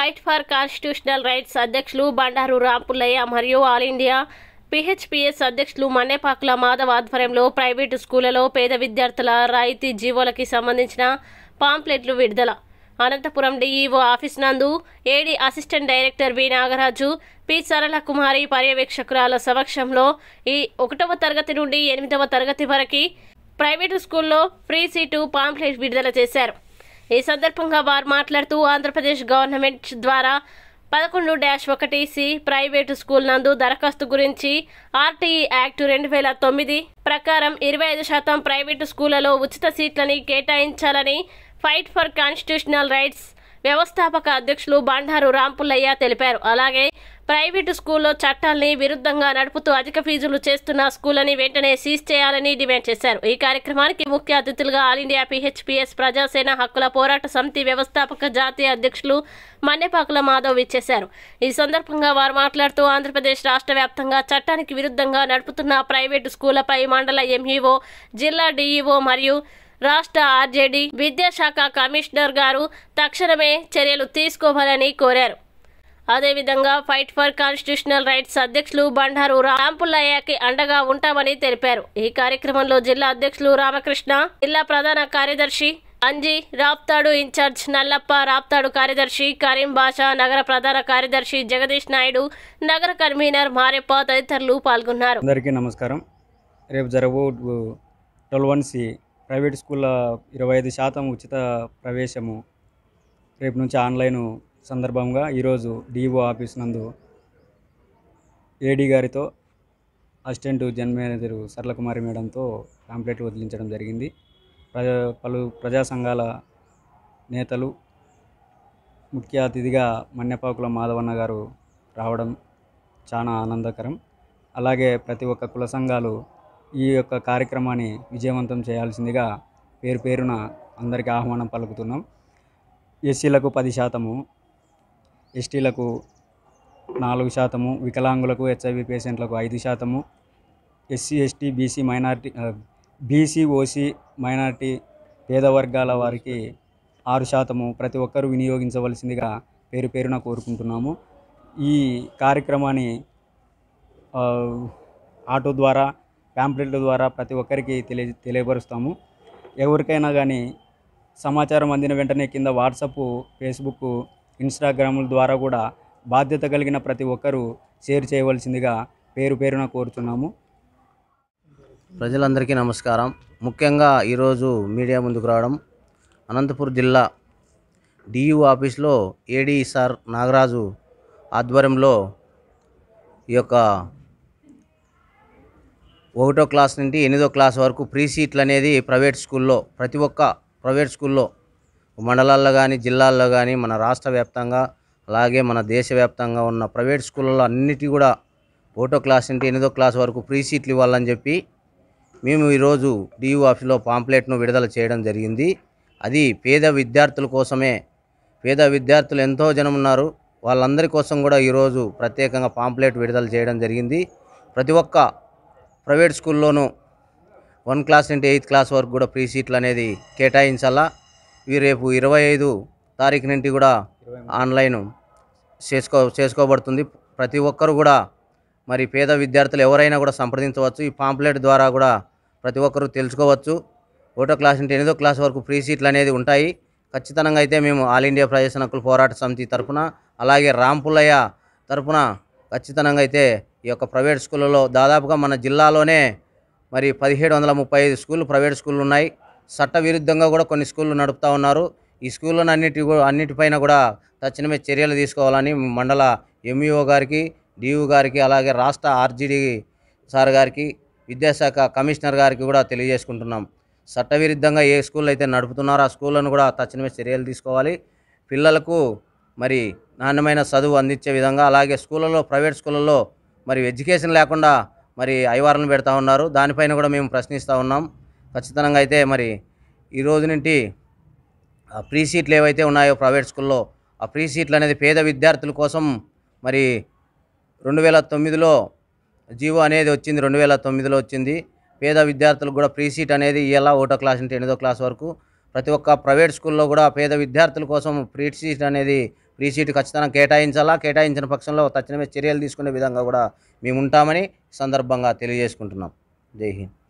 Fight for constitutional rights అధ్యక్షులు బండారు రాంపుల్లయ్య మరియు all India పిహెచ్పిఎస్ అధ్యక్షులు మన్నేపాకుల మాధవ్ ఆధ్వర్యంలో ప్రైవేటు స్కూళ్లలో పేద విద్యార్థుల రాయితీ జీవోలకి సంబంధించిన పాంప్లెట్లు విడుదల. అనంతపురం డీఈఓ ఆఫీస్ నందు AD assistant director B Nagaraju, P Sarala Kumari పర్యవేక్షకురాల సమక్షంలో ఈ 1వ తరగతి నుండి 8వ తరగతి వరకు ప్రైవేటు స్కూల్లో ఫ్రీ సీటు పాంప్లెట్ విడుదల చేశారు. ఈ సందర్భంగా వారు మాట్లాడుతూ ఆంధ్రప్రదేశ్ గవర్నమెంట్ ద్వారా 11-1C ప్రైవేటు స్కూల్ నందు దరఖాస్తు గురించి ఆర్టీఈ యాక్ట్ 2009 ప్రకారం 25% ప్రైవేటు స్కూళ్లలో ఉచిత సీట్లని కేటాయించాలని ఫైట్ ఫర్ కాన్స్టిట్యూషనల్ రైట్స్ వ్యవస్థాపక అధ్యక్షులు బండారు రాంపుల్లయ్య తెలిపారు. అలాగే ప్రైవేటు స్కూల్లో చట్టాల్ని విరుద్ధంగా నడుపుతూ అధిక ఫీజులు చేస్తున్న స్కూళ్ళని వెంటనే సీజ్ చేయాలని డిమాండ్ చేశారు. ఈ కార్యక్రమానికి ముఖ్య అతిథులుగా ఆల్ ఇండియా పిహెచ్పిఎస్ ప్రజాసేన హక్కుల పోరాట సమితి వ్యవస్థాపక జాతీయ అధ్యక్షులు మన్నేపాకుల మాధవ్ ఇచ్చేశారు. ఈ సందర్భంగా వారు మాట్లాడుతూ ఆంధ్రప్రదేశ్ రాష్ట్ర వ్యాప్తంగా చట్టానికి విరుద్ధంగా నడుపుతున్న ప్రైవేటు స్కూళ్లపై మండల ఎంఈఓ, జిల్లా డీఈఓ మరియు రాష్ట్ర ఆర్జేడీ విద్యాశాఖ కమిషనర్ గారు తక్షణమే చర్యలు తీసుకోవాలని కోరారు. అదేవిధంగా ఫైట్ ఫర్ కాన్స్టిట్యూషనల్ రైట్స్ అధ్యక్షులు బండారు రాంపుల్లయ్యకి అండగా ఉంటామని తెలిపారు. ఈ కార్యక్రమంలో జిల్లా అధ్యక్షులు రామకృష్ణ, జిల్లా ప్రధాన కార్యదర్శి అంజీ, రాప్తాడు ఇన్ఛార్జ్ నల్లప్ప, రాప్తాడు కార్యదర్శి కరీం బాషా, నగర ప్రధాన కార్యదర్శి జగదీష్ నాయుడు, నగర కన్వీనర్ మారెప్ప తదితరులు పాల్గొన్నారు. అందరికీ నమస్కారం. రేపు జరగబో 12-1C ప్రైవేట్ స్కూళ్ళ 25% ఉచిత ప్రవేశము రేపు నుంచి ఆన్లైన్ సందర్భంగా ఈరోజు డిఓ ఆఫీస్ నందు ఏడీ గారితో అసిస్టెంట్ జనరల్ మేనేజర్ సరళకుమారి మేడంతో పాంప్లెట్ వదిలించడం జరిగింది. పలు ప్రజా సంఘాల నేతలు, ముఖ్య అతిథిగా మన్నేపాకుల మాధవన్న గారు రావడం చాలా ఆనందకరం. అలాగే ప్రతి ఒక్క కుల సంఘాలు ఈ యొక్క కార్యక్రమాన్ని విజయవంతం చేయాల్సిందిగా పేరు పేరున అందరికీ ఆహ్వానం పలుకుతున్నాం. ఎస్సీలకు 10%, ఎస్టీలకు 4%, వికలాంగులకు, హెచ్ఐవి పేషెంట్లకు 5%, SC, ST, BC, minority, BC, OC, minority, పేద వర్గాల వారికి 6% ప్రతి ఒక్కరూ వినియోగించవలసిందిగా పేరు పేరున కోరుకుంటున్నాము. ఈ కార్యక్రమాన్ని ఆటో ద్వారా, ప్యాంప్లెట్ల ద్వారా ప్రతి ఒక్కరికి తెలియపరుస్తాము. ఎవరికైనా కానీ సమాచారం అందిన వెంటనే కింద వాట్సాప్, ఫేస్బుక్, ఇన్స్టాగ్రాముల ద్వారా కూడా బాధ్యత కలిగిన ప్రతి ఒక్కరూ షేర్ చేయవలసిందిగా పేరు పేరున కోరుతున్నాము. ప్రజలందరికీ నమస్కారం. ముఖ్యంగా ఈరోజు మీడియా ముందుకు రావడం, అనంతపురం జిల్లా డియు ఆఫీస్లో ఏడీ సార్ నాగరాజు ఆధ్వర్యంలో ఈ యొక్క 1వ క్లాస్ నుండి 8వ క్లాస్ వరకు ఫ్రీ సీట్లు అనేది ప్రైవేట్ స్కూల్లో, ప్రతి ఒక్క ప్రైవేట్ స్కూల్లో మండలాల్లో కానీ, జిల్లాల్లో కానీ, మన రాష్ట్ర వ్యాప్తంగా అలాగే మన దేశవ్యాప్తంగా ఉన్న ప్రైవేట్ స్కూళ్ళలో అన్నిటి కూడా 1వ క్లాస్ నుండి 8వ క్లాస్ వరకు ఫ్రీ సీట్లు ఇవ్వాలని చెప్పి మేము ఈరోజు డియు ఆఫీస్లో పాంప్లెట్ను విడుదల చేయడం జరిగింది. అది పేద విద్యార్థుల కోసమే. పేద విద్యార్థులు ఎంతో జనం ఉన్నారు, వాళ్ళందరి కోసం కూడా ఈరోజు ప్రత్యేకంగా పాంప్లెట్ విడుదల చేయడం జరిగింది. ప్రతి ఒక్క ప్రైవేట్ స్కూల్లోనూ 1 క్లాస్ నుండి 8th క్లాస్ వరకు కూడా ఫ్రీ సీట్లు అనేది కేటాయించాలా. ఇవి రేపు 25 తారీఖు నుండి కూడా ఆన్లైన్ చేసుకోబడుతుంది. ప్రతి ఒక్కరు కూడా మరి పేద విద్యార్థులు ఎవరైనా కూడా సంప్రదించవచ్చు. ఈ పాంప్లెట్ ద్వారా కూడా ప్రతి ఒక్కరూ తెలుసుకోవచ్చు. 1వ క్లాస్ నుండి 8వ క్లాస్ వరకు ఫ్రీ సీట్లు అనేది ఉంటాయి. ఖచ్చితంగా అయితే మేము ఆల్ ఇండియా ప్రజాసేన హక్కుల పోరాట సమితి తరఫున, అలాగే రాంపుల్లయ్య తరఫున ఖచ్చితంగా అయితే ఈ యొక్క ప్రైవేట్ స్కూళ్ళలో దాదాపుగా మన జిల్లాలోనే మరి 1735 స్కూళ్ళు ప్రైవేట్ స్కూళ్ళు ఉన్నాయి. చట్టవిరుద్ధంగా కూడా కొన్ని స్కూళ్ళు నడుపుతూ ఉన్నారు. ఈ స్కూళ్ళను అన్నిటిపైన కూడా తక్షణమే చర్యలు తీసుకోవాలని మండల ఎంఈఓ గారికి, డియు గారికి, అలాగే రాష్ట్ర ఆర్జీడీ సార్ గారికి, విద్యాశాఖ కమిషనర్ గారికి కూడా తెలియజేసుకుంటున్నాం. చట్టవిరుద్ధంగా ఏ స్కూళ్ళు అయితే నడుపుతున్నారో ఆ స్కూళ్ళను కూడా తక్షణమే చర్యలు తీసుకోవాలి. పిల్లలకు మరి నాణ్యమైన చదువు అందించే విధంగా, అలాగే స్కూళ్ళలో, ప్రైవేట్ స్కూళ్ళలో మరి ఎడ్యుకేషన్ లేకుండా మరి అయ్యవారులను పెడతా ఉన్నారు. దానిపైన కూడా మేము ప్రశ్నిస్తూ ఉన్నాం. ఖచ్చితంగా అయితే మరి ఈ రోజు నుండి ఫ్రీ సీట్లు ఏవైతే ఉన్నాయో ప్రైవేట్ స్కూల్లో, ఆ ఫ్రీ సీట్లు అనేది పేద విద్యార్థుల కోసం మరి 2009లో జీవో అనేది వచ్చింది. 2009లో వచ్చింది. పేద విద్యార్థులకు కూడా ఫ్రీ సీట్ అనేది ఇలా 1వ క్లాస్ నుండి 8వ క్లాస్ వరకు ప్రతి ఒక్క ప్రైవేట్ స్కూల్లో కూడా పేద విద్యార్థుల కోసం ఫ్రీ సీట్ అనేది ఫ్రీ సీటు ఖచ్చితంగా కేటాయించాలా, కేటాయించిన పక్షంలో తక్షణమే చర్యలు తీసుకునే విధంగా కూడా మేము ఉంటామని సందర్భంగా తెలియజేసుకుంటున్నాం. జై హింద్.